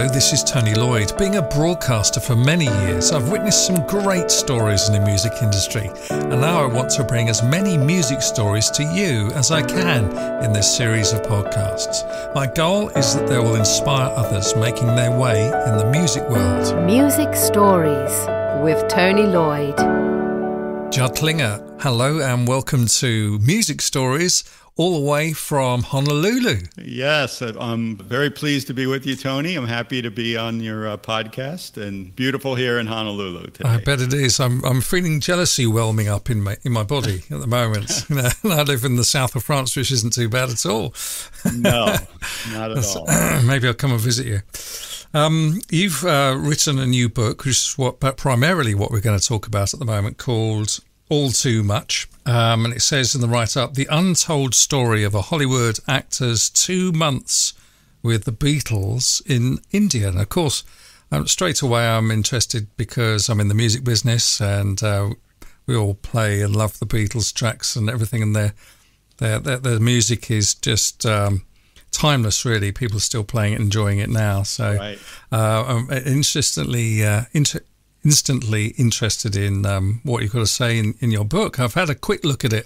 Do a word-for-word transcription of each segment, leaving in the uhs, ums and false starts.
Hello, this is Tony Lloyd. Being a broadcaster for many years, I've witnessed some great stories in the music industry, and now I want to bring as many music stories to you as I can in this series of podcasts. My goal is that they will inspire others making their way in the music world. Music Stories with Tony Lloyd. Judd Klinger, hello and welcome to Music Stories, all the way from Honolulu. Yes, I'm very pleased to be with you, Tony. I'm happy to be on your uh, podcast, and beautiful here in Honolulu today. I bet it is. I'm I'm feeling jealousy whelming up in my in my body at the moment. You know, I live in the south of France, which isn't too bad at all. No, not at all. Maybe I'll come and visit you. Um, you've uh, written a new book, which is what, but primarily what we're going to talk about at the moment, called All Too Much. Um, and it says in the write-up, the untold story of a Hollywood actor's two months with the Beatles in India. And of course, um, straight away I'm interested because I'm in the music business, and uh, we all play and love the Beatles tracks and everything, and their their their, their music is just um, timeless, really. People are still playing it, enjoying it now. So right. uh, I'm instantly uh, inter- instantly interested in um, what you've got to say in, in your book. I've had a quick look at it,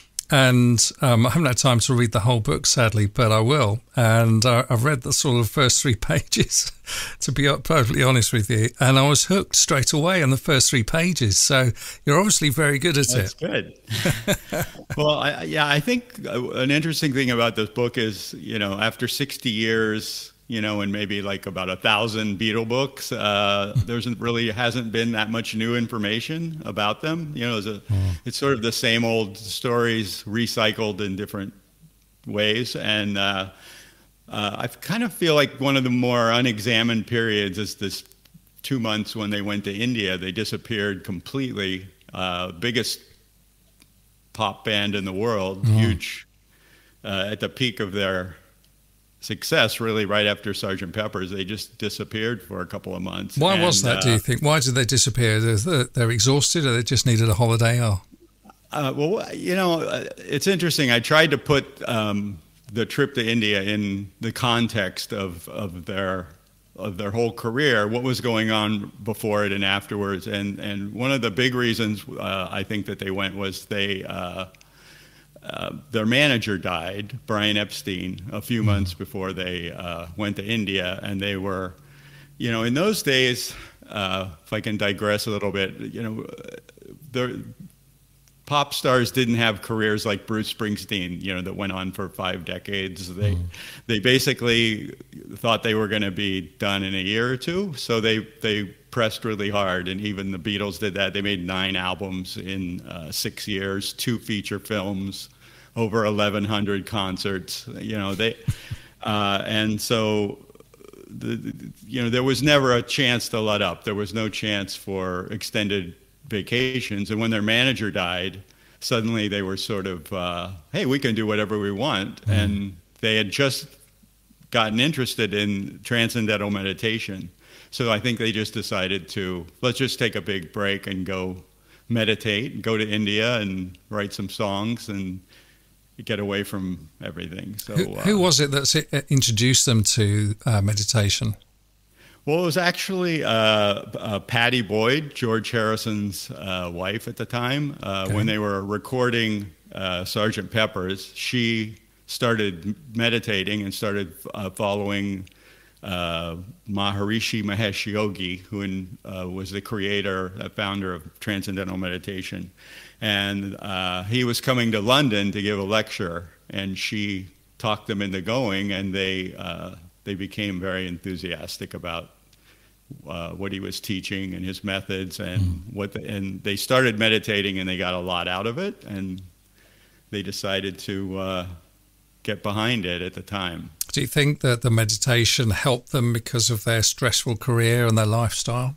and um, I haven't had time to read the whole book, sadly, but I will. And uh, I've read the sort of first three pages, to be perfectly honest with you, and I was hooked straight away on the first three pages. So you're obviously very good at That's it. That's good. Well, I, yeah, I think an interesting thing about this book is, you know, after sixty years, you know, and maybe like about a thousand Beatle books, uh, there's really hasn't been that much new information about them. You know, it's, a, mm. it's sort of the same old stories recycled in different ways. And uh, uh, I kind of feel like one of the more unexamined periods is this two months when they went to India. They disappeared completely. Uh, biggest pop band in the world, mm. huge, uh, at the peak of their success, really, right after Sergeant Pepper's. They just disappeared for a couple of months. Why and, was that, uh, do you think? Why did they disappear? They're, they're exhausted, or they just needed a holiday? Or? Uh, well, you know, it's interesting. I tried to put um, the trip to India in the context of, of their of their whole career, what was going on before it and afterwards. And, and one of the big reasons uh, I think that they went was they... Uh, Uh, their manager died, Brian Epstein, a few months before they uh, went to India, and they were, you know, in those days, uh, if I can digress a little bit, you know, the pop stars didn't have careers like Bruce Springsteen, you know, that went on for five decades. They, mm. they basically thought they were going to be done in a year or two, so they they pressed really hard, and even the Beatles did that. They made nine albums in uh, six years, two feature films, over eleven hundred concerts. You know, they, uh, and so, the, the, you know, there was never a chance to let up. There was no chance for extended vacations. And when their manager died, suddenly they were sort of, uh, hey, we can do whatever we want. Mm. And they had just gotten interested in transcendental meditation. So I think they just decided to, let's just take a big break and go meditate, go to India and write some songs and get away from everything. So Who, who uh, was it that introduced them to uh, meditation? Well, it was actually uh, uh, Patty Boyd, George Harrison's uh, wife at the time. Uh, okay. When they were recording uh, Sergeant Pepper's, she started meditating and started uh, following Uh, Maharishi Mahesh Yogi, who in, uh, was the creator, uh, founder of Transcendental Meditation. And uh, he was coming to London to give a lecture, and she talked them into going, and they uh, they became very enthusiastic about uh, what he was teaching and his methods, and mm. what the, and they started meditating, and they got a lot out of it, and they decided to uh, get behind it at the time. Do you think that the meditation helped them because of their stressful career and their lifestyle?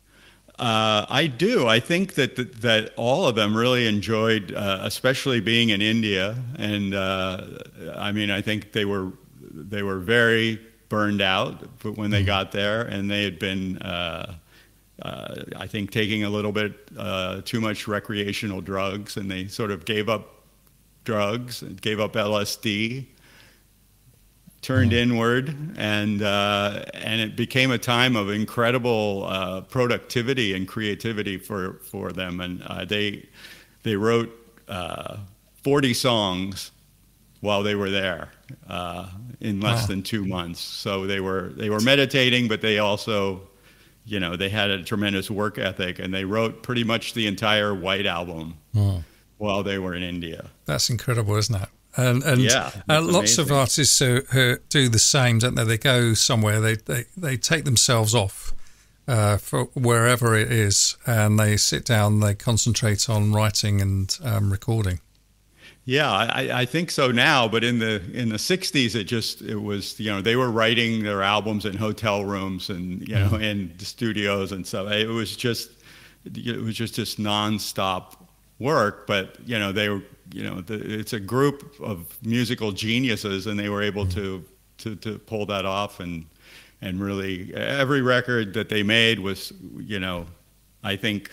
Uh, I do. I think that that, that all of them really enjoyed, uh, especially being in India. And uh, I mean, I think they were they were very burned out, but when they got there, and they had been, uh, uh, I think, taking a little bit uh, too much recreational drugs, and they sort of gave up drugs, and gave up L S D. turned Mm. inward, and uh, and it became a time of incredible uh, productivity and creativity for for them. And uh, they they wrote uh, forty songs while they were there uh, in less Wow. than two months. So they were they were meditating, but they also, you know, they had a tremendous work ethic, and they wrote pretty much the entire White Album Mm. while they were in India. That's incredible, isn't it? And and Yeah, uh, it's lots of amazing. artists who, who do the same, don't they? They go somewhere, they they, they take themselves off uh, for wherever it is, and they sit down, they concentrate on writing and um, recording. Yeah, I, I think so now, but in the in the sixties, it just it was, you know, they were writing their albums in hotel rooms and, you know, in the studios and stuff. It was just it was just just nonstop work. But, you know, they were, you know, the, it's a group of musical geniuses, and they were able to to to pull that off, and and really every record that they made was, you know, I think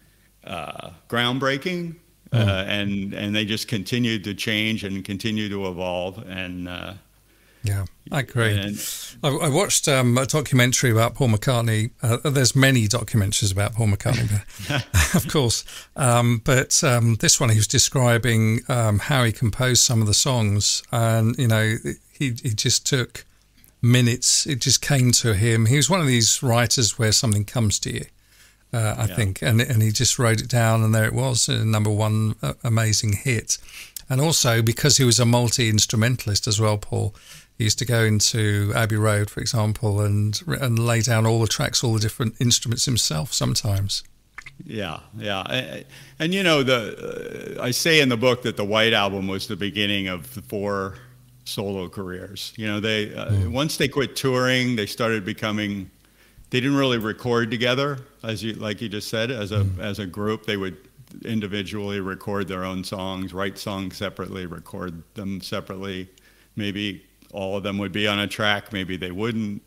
uh, groundbreaking. Mm. Uh, and and they just continued to change and continue to evolve, and uh, Yeah, I agree. and I, I watched um, a documentary about Paul McCartney. Uh, there's many documentaries about Paul McCartney, but, of course. Um, but um, this one, he was describing um, how he composed some of the songs, and you know, he he just took minutes. It just came to him. He was one of these writers where something comes to you. Uh, I Yeah. think, and and he just wrote it down, and there it was, a number one uh, amazing hit. And also because he was a multi-instrumentalist as well, Paul, he used to go into Abbey Road, for example, and and lay down all the tracks, all the different instruments himself sometimes. yeah, yeah, I- I- and you know, the uh, I say in the book that the White Album was the beginning of the four solo careers. You know, they uh, Mm. once they quit touring, they started becoming. They didn't really record together, as you like you just said, as a Mm. as a group. They would individually record their own songs, write songs separately, record them separately. Maybe all of them would be on a track, maybe they wouldn't.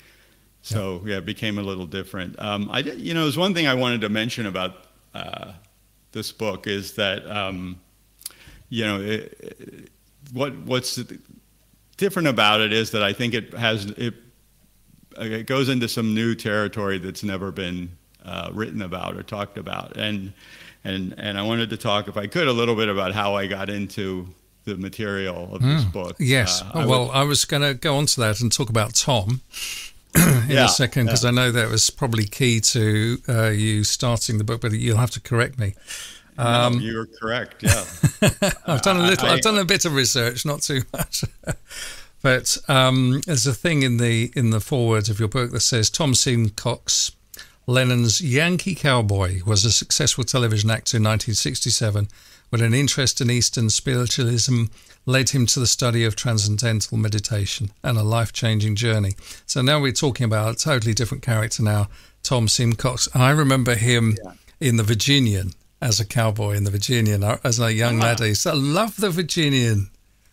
So yeah, it became a little different. Um, I did, you know, there's one thing I wanted to mention about uh, this book is that um, you know it, it, what what's different about it is that I think it has it. It goes into some new territory that's never been uh, written about or talked about, and and and I wanted to talk, if I could, a little bit about how I got into the material of this book. Yes. Uh, Oh, I well, would- I was going to go on to that and talk about Tom in Yeah, a second, because yeah. I know that was probably key to uh, you starting the book, but you'll have to correct me. no, you're correct. Yeah, I've done a little. I- I've done a bit of research, not too much. But um, there's a thing in the in the foreword of your book that says Tom Simcox, Lennon's Yankee cowboy, was a successful television actor in nineteen sixty-seven, when an interest in Eastern spiritualism led him to the study of transcendental meditation and a life-changing journey. So now we're talking about a totally different character now, Tom Simcox. I remember him Yeah. in the Virginian as a cowboy in the Virginian as a young Ah. laddie. So I love the Virginian.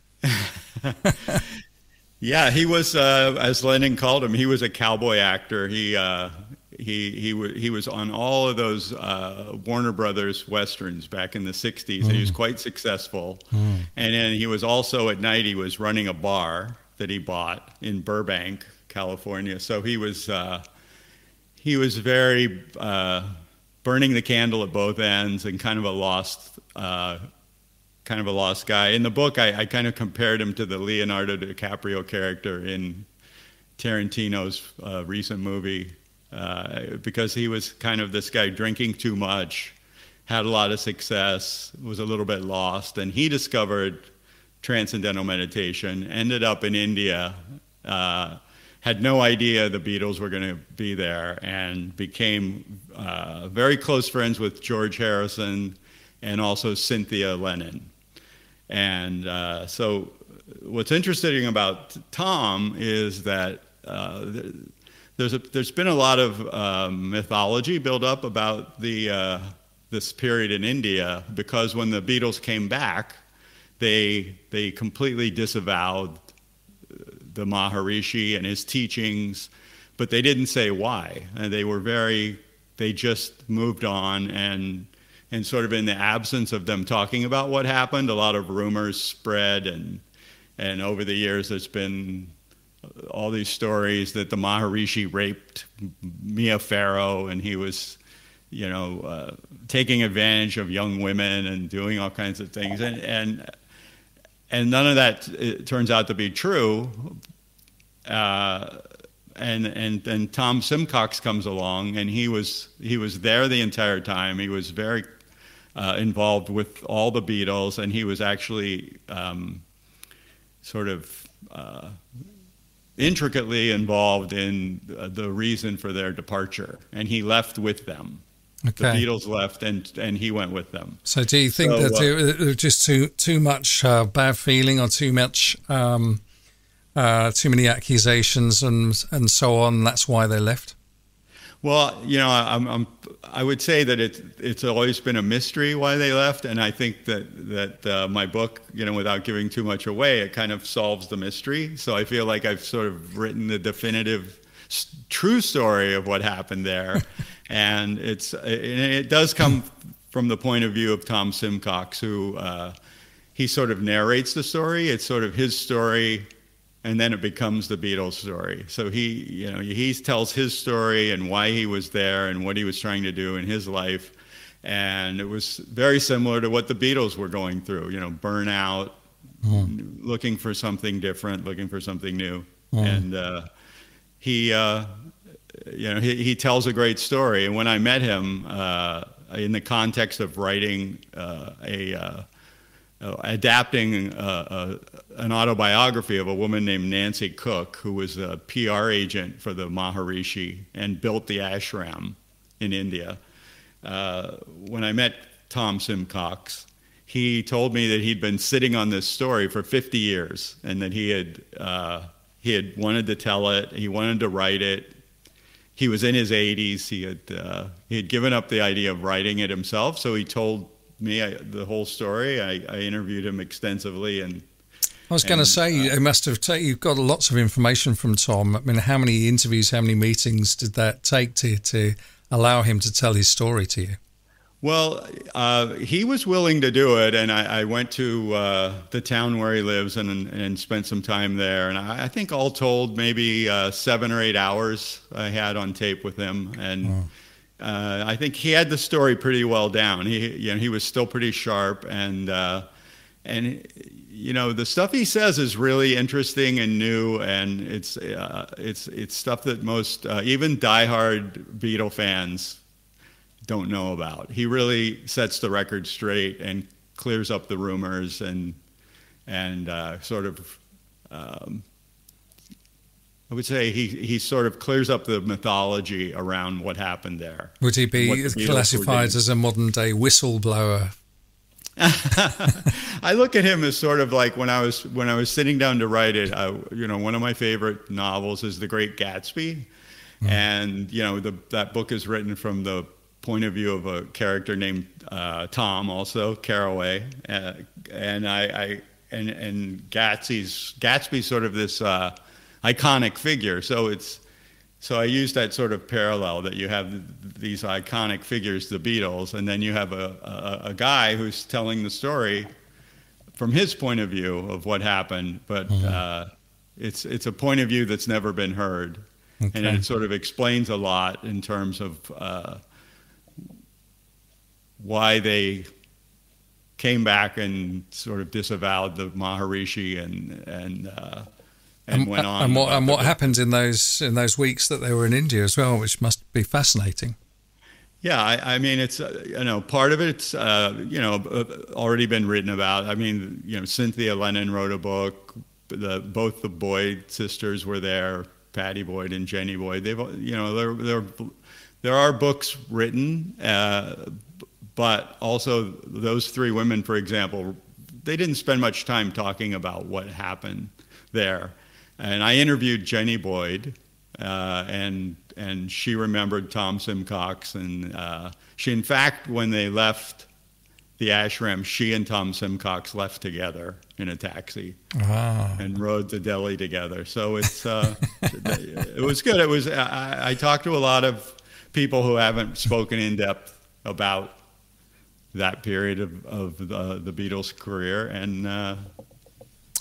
yeah. He was, uh, as Lennon called him, he was a cowboy actor. He uh, he he w- he was on all of those uh, Warner Brothers westerns back in the sixties. And he was quite successful. And then he was also, at night, he was running a bar that he bought in Burbank, California. So he was uh, he was very uh, burning the candle at both ends, and kind of a lost uh, kind of a lost guy. In the book, I, I kind of compared him to the Leonardo DiCaprio character in Tarantino's uh, recent movie, uh, because he was kind of this guy drinking too much, had a lot of success, was a little bit lost, and he discovered transcendental meditation, ended up in India, uh, had no idea the Beatles were going to be there, and became uh, very close friends with George Harrison and also Cynthia Lennon. And uh, so what's interesting about Tom is that uh, there's a, there's been a lot of um, mythology built up about the uh, this period in India, because when the Beatles came back, they they completely disavowed the Maharishi and his teachings, but they didn't say why. And they were very, they just moved on, and and sort of in the absence of them talking about what happened, a lot of rumors spread, and and over the years there's been all these stories that the Maharishi raped Mia Farrow, and he was, you know, uh, taking advantage of young women and doing all kinds of things, and and and none of that it turns out to be true. Uh, and and then Tom Simcox comes along, and he was he was there the entire time. He was very uh, involved with all the Beatles, and he was actually um, sort of uh, intricately involved in the reason for their departure, and he left with them. Okay. The Beatles left, and and he went with them. So, do you think so, that uh, it was just too too much uh, bad feeling, or too much, um, uh, too many accusations, and and so on? That's why they left. Well, you know, I'm, I'm I would say that it's it's always been a mystery why they left, and I think that that uh, my book, you know, without giving too much away, it kind of solves the mystery. So I feel like I've sort of written the definitive true story of what happened there. And it's it does come from the point of view of Tom Simcox, who uh, he sort of narrates the story. It's sort of his story, and then it becomes the Beatles' story. So he, you know, he tells his story and why he was there and what he was trying to do in his life. And it was very similar to what the Beatles were going through. You know, burnout, mm. looking for something different, looking for something new, mm. and uh, he. Uh, You know, he, he tells a great story. And when I met him, uh, in the context of writing uh, a uh, uh, adapting uh, uh, an autobiography of a woman named Nancy Cook, who was a P R agent for the Maharishi and built the ashram in India. Uh, when I met Tom Simcox, he told me that he'd been sitting on this story for fifty years, and that he had uh, he had wanted to tell it. He wanted to write it. He was in his eighties. He had uh, he had given up the idea of writing it himself. So he told me I, the whole story. I, I interviewed him extensively, and I was going to say uh, you must have ta- you've got lots of information from Tom. I mean, how many interviews, how many meetings did that take to to allow him to tell his story to you? Well, uh, he was willing to do it, and I, I went to uh, the town where he lives and and spent some time there. And I, I think all told, maybe uh, seven or eight hours I had on tape with him. And oh. uh, I think he had the story pretty well down. He, you know, he was still pretty sharp, and uh, and you know, the stuff he says is really interesting and new, and it's uh, it's it's stuff that most uh, even diehard Beatle fans don't know about. He really sets the record straight and clears up the rumors and and uh, sort of um, I would say he he sort of clears up the mythology around what happened there. Would he be classified as a modern day whistleblower? I look at him as sort of like when I was when I was sitting down to write it. I, you know, one of my favorite novels is The Great Gatsby, mm. and you know the, that book is written from the point of view of a character named uh, Tom, also Caraway, uh, and I, I and and Gatsby's Gatsby's sort of this uh, iconic figure. So it's so I use that sort of parallel that you have these iconic figures, the Beatles, and then you have a, a, a guy who's telling the story from his point of view of what happened, but mm-hmm. uh, it's it's a point of view that's never been heard, okay. and it sort of explains a lot in terms of uh, why they came back and sort of disavowed the Maharishi and and uh, and, and went on. And what and what happened in those in those weeks that they were in India as well, which must be fascinating. Yeah, I, I mean, it's uh, you know part of it's uh, you know already been written about. I mean, you know, Cynthia Lennon wrote a book. The both the Boyd sisters were there, Patty Boyd and Jenny Boyd. They've you know there there there are books written. Uh, But also those three women, for example, they didn't spend much time talking about what happened there. And I interviewed Jenny Boyd, uh, and and she remembered Tom Simcox. And uh, she, in fact, when they left the ashram, she and Tom Simcox left together in a taxi ah. and rode to Delhi together. So it's uh, it was good. It was I, I talked to a lot of people who haven't spoken in depth about that period of, of the, the Beatles' career, and uh,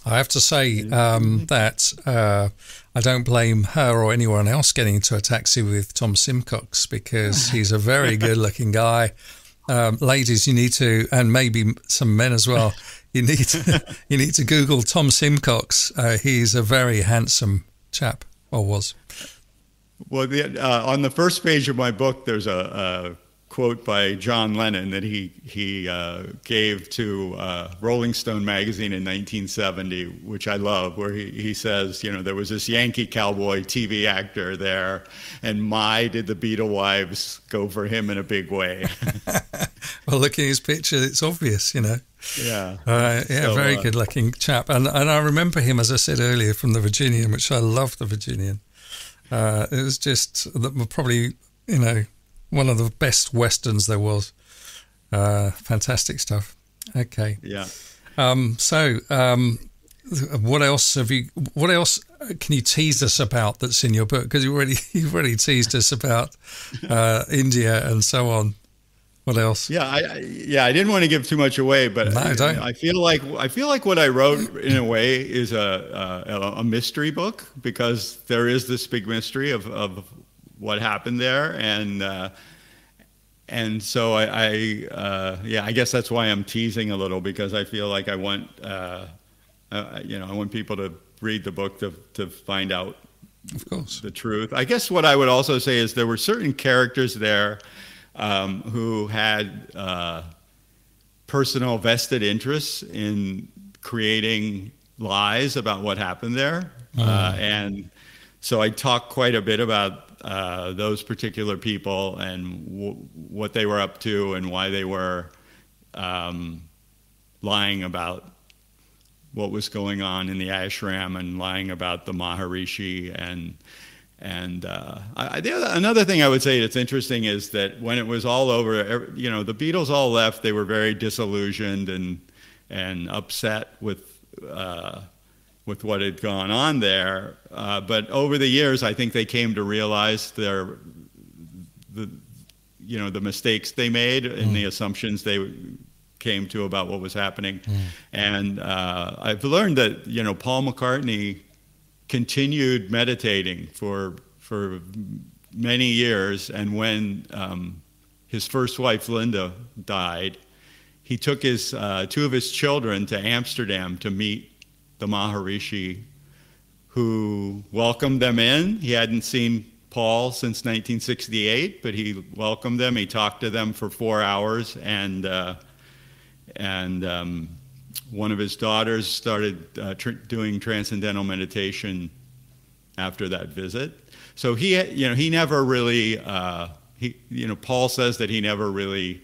I have to say um, that uh, I don't blame her or anyone else getting into a taxi with Tom Simcox, because he's a very good-looking guy. Um, ladies, you need to, and maybe some men as well, you need to, you need to Google Tom Simcox. Uh, he's a very handsome chap, or was. Well, the, uh, on the first page of my book, there's a, a quote by John Lennon that he he uh, gave to uh, Rolling Stone magazine in nineteen seventy, which I love, where he, he says, you know, there was this Yankee cowboy T V actor there, and my, did the Beatle wives go for him in a big way. Well, looking at his picture, it's obvious, you know. Yeah. Uh, yeah, so, very uh, good-looking chap. And, and I remember him, as I said earlier, from the Virginian, which I love the Virginian. Uh, it was just probably, you know, one of the best westerns there was. Uh, fantastic stuff. Okay. Yeah. Um, so, um, what else have you? What else can you tease us about that's in your book? Because you already you've already teased us about uh, India and so on. What else? Yeah, I, I yeah I didn't want to give too much away, but no, I, don't. I feel like I feel like what I wrote in a way is a a, a mystery book, because there is this big mystery of of what happened there, and uh, and so I, I uh, yeah I guess that's why I'm teasing a little, because I feel like I want uh, uh, you know I want people to read the book to to find out, of course, the truth. I guess what I would also say is there were certain characters there um, who had uh, personal vested interests in creating lies about what happened there, mm. uh, and so I talk quite a bit about Uh, those particular people and w- what they were up to and why they were um, lying about what was going on in the ashram and lying about the Maharishi. And and uh, I, the other, another thing I would say that's interesting is that when it was all over, every, you know, the Beatles all left. They were very disillusioned and and upset with Uh, with what had gone on there, uh, but over the years, I think they came to realize their, the, you know, the mistakes they made and mm. the assumptions they came to about what was happening. Mm. And uh, I've learned that, you know, Paul McCartney continued meditating for for many years, and when um, his first wife Linda died, he took his uh, two of his children to Amsterdam to meet the Maharishi, who welcomed them in. He hadn't seen Paul since nineteen sixty-eight, but he welcomed them. He talked to them for four hours, and uh, and um, one of his daughters started uh, tr- doing transcendental meditation after that visit. So he, you know, he never really, uh, he, you know, Paul says that he never really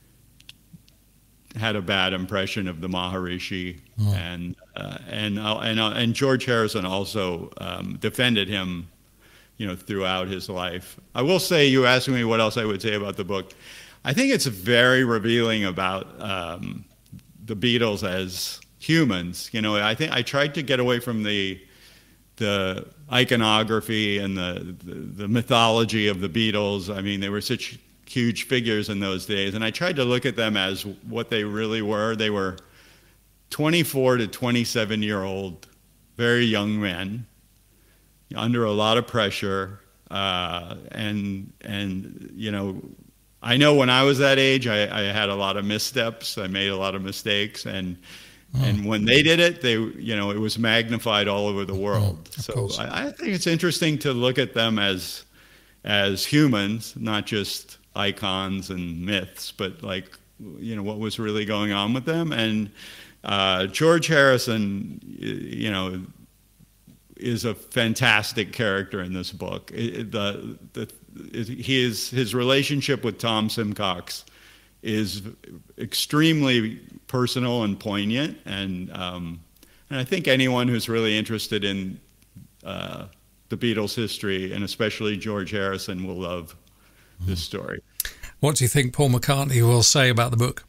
had a bad impression of the Maharishi, oh. and uh, and uh, and uh, and George Harrison also um, defended him, you know, throughout his life. I will say, you asked me what else I would say about the book. I think it's very revealing about um, the Beatles as humans. You know, I think I tried to get away from the the iconography and the the, the mythology of the Beatles. I mean, they were such huge figures in those days, and I tried to look at them as what they really were. They were twenty-four to twenty-seven year old, very young men under a lot of pressure, uh, and and you know, I know when I was that age, I, I had a lot of missteps. I made a lot of mistakes, and oh. and when they did it, they you know it was magnified all over the world. Oh, so I, I think it's interesting to look at them as as humans, not just icons and myths, but like, you know, what was really going on with them. And uh, George Harrison, you know, is a fantastic character in this book. It, the, the, his, his relationship with Tom Simcox is extremely personal and poignant. And, um, and I think anyone who's really interested in uh, the Beatles' history, and especially George Harrison, will love this story. What do you think Paul McCartney will say about the book?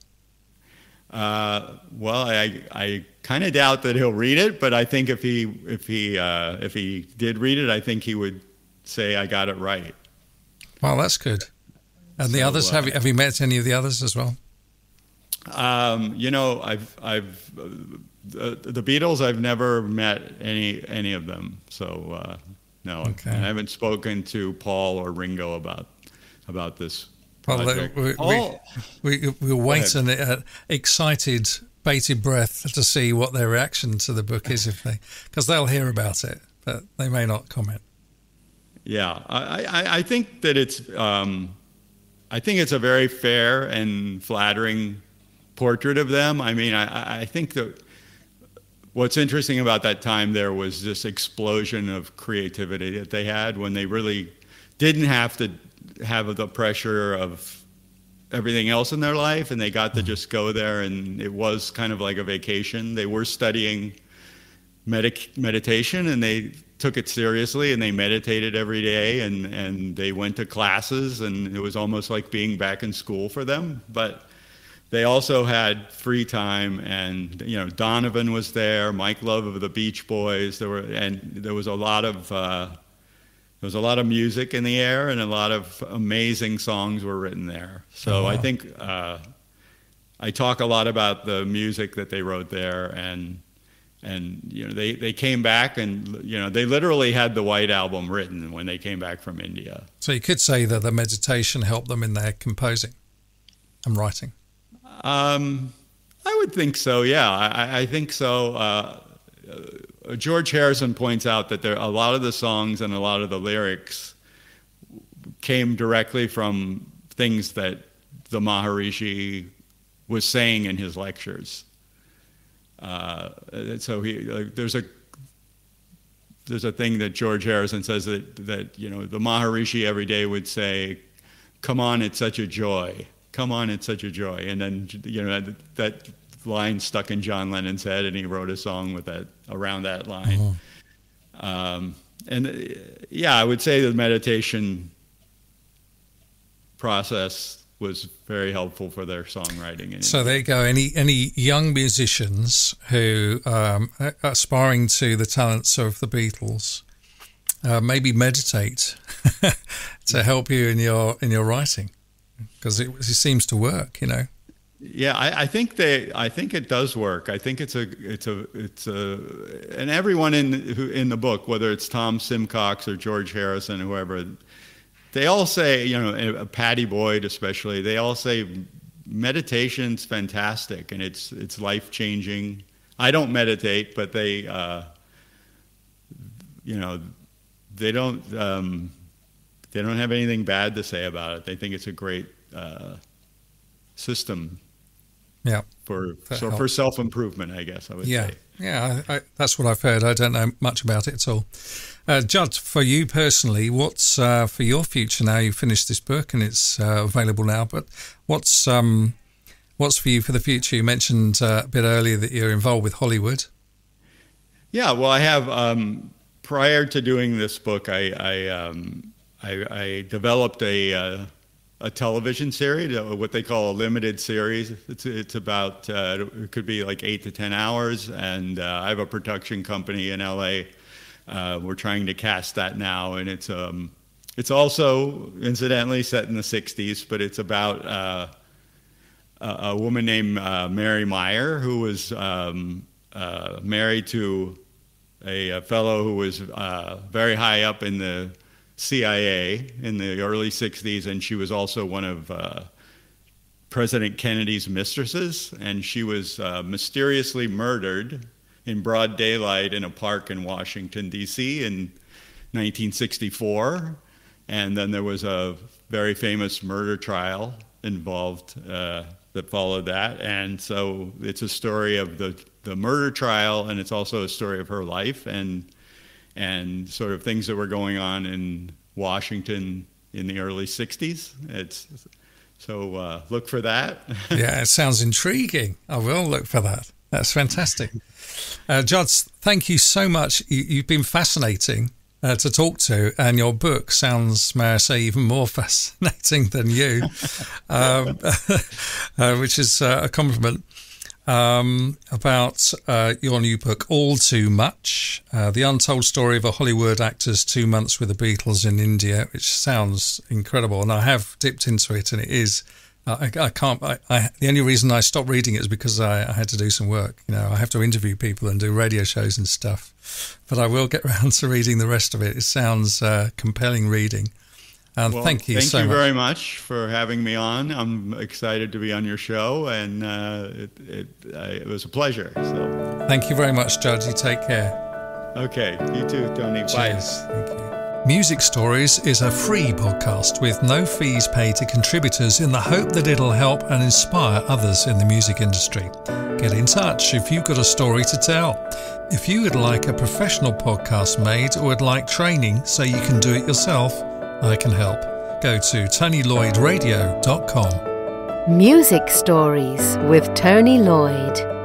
Uh, well, I I kind of doubt that he'll read it, but I think if he if he uh, if he did read it, I think he would say I got it right. Well, that's good. And so, the others, uh, have you, have you met any of the others as well? Um, you know, I've I've the, the Beatles, I've never met any any of them. So uh, no, Okay. I haven't spoken to Paul or Ringo about about this Well, project. we, Paul, we, we, we'll wait and uh, excited, bated breath to see what their reaction to the book is, if they, because they'll hear about it, but they may not comment. Yeah, I, I, I think that it's um, I think it's a very fair and flattering portrait of them. I mean, I, I think that what's interesting about that time there was this explosion of creativity that they had when they really didn't have to have the pressure of everything else in their life, and they got to just go there, and it was kind of like a vacation. They were studying medic- meditation, and they took it seriously, and they meditated every day, and, and they went to classes, and it was almost like being back in school for them. But they also had free time, and you know, Donovan was there, Mike Love of the Beach Boys. There were, and there was a lot of uh, there was a lot of music in the air, and a lot of amazing songs were written there. So oh, wow. I think uh, I talk a lot about the music that they wrote there, and and you know, they they came back, and you know, they literally had the White Album written when they came back from India. So you could say that the meditation helped them in their composing and writing. Um, I would think so. Yeah, I, I think so. Uh, uh, George Harrison points out that there a lot of the songs and a lot of the lyrics came directly from things that the Maharishi was saying in his lectures. Uh, so he like, there's a there's a thing that George Harrison says that that you know, the Maharishi every day would say, "Come on, it's such a joy. Come on, it's such a joy." And then, you know, that, that line stuck in John Lennon's head, and he wrote a song with that, around that line. Mm-hmm. Um, and yeah, I would say the meditation process was very helpful for their songwriting. So there you go. Any any young musicians who um, are aspiring to the talents of the Beatles, uh, maybe meditate to help you in your in your writing. Because it, it seems to work, you know. Yeah, I, I think they. I think it does work. I think it's a, it's a, it's a, and everyone in who in the book, whether it's Tom Simcox or George Harrison, or whoever, they all say, you know, Patty Boyd especially, they all say meditation's fantastic and it's it's life changing. I don't meditate, but they, uh, you know, they don't. Um, They don't have anything bad to say about it. They think it's a great uh, system. Yeah. For so for self improvement, I guess I would yeah. say. Yeah, I, I, that's what I've heard. I don't know much about it at all. Uh, Judd, for you personally, what's uh, for your future now? You've finished this book and it's uh, available now. But what's um, what's for you for the future? You mentioned uh, a bit earlier that you're involved with Hollywood. Yeah. Well, I have. Um, prior to doing this book, I. I um, I, I developed a uh, a television series, what they call a limited series. It's it's about uh, it could be like eight to ten hours, and uh, I have a production company in L A. Uh, we're trying to cast that now, and it's um it's also incidentally set in the sixties, but it's about uh, a, a woman named uh, Mary Meyer who was um, uh, married to a, a fellow who was uh, very high up in the C I A in the early sixties, and she was also one of uh, President Kennedy's mistresses, and she was uh, mysteriously murdered in broad daylight in a park in Washington, D C in nineteen sixty-four, and then there was a very famous murder trial involved uh, that followed that, and so it's a story of the, the murder trial, and it's also a story of her life, and and sort of things that were going on in Washington in the early sixties. It's so uh, look for that. Yeah, it sounds intriguing. I will look for that. That's fantastic. Uh, Judd, thank you so much. You, you've been fascinating uh, to talk to, and your book sounds, may I say, even more fascinating than you, um, uh, which is uh, a compliment. Um, about uh, your new book, All Too Much, uh, the untold story of a Hollywood actor's two months with the Beatles in India, which sounds incredible. And I have dipped into it, and it is I, I can't. I, I, the only reason I stopped reading it is because I, I had to do some work. You know, I have to interview people and do radio shows and stuff. But I will get around to reading the rest of it. It sounds uh, compelling reading. And well, thank you thank so you much. very much for having me on. I'm excited to be on your show, and uh, it, it, uh, it was a pleasure. So, thank you very much, Judd. You take care. Okay, you too, Tony. Cheers. Bye. Thank you. Music Stories is a free podcast with no fees paid to contributors in the hope that it'll help and inspire others in the music industry. Get in touch if you've got a story to tell. If you would like a professional podcast made or would like training so you can do it yourself, I can help. Go to tony lloyd radio dot com. Music Stories with Tony Lloyd.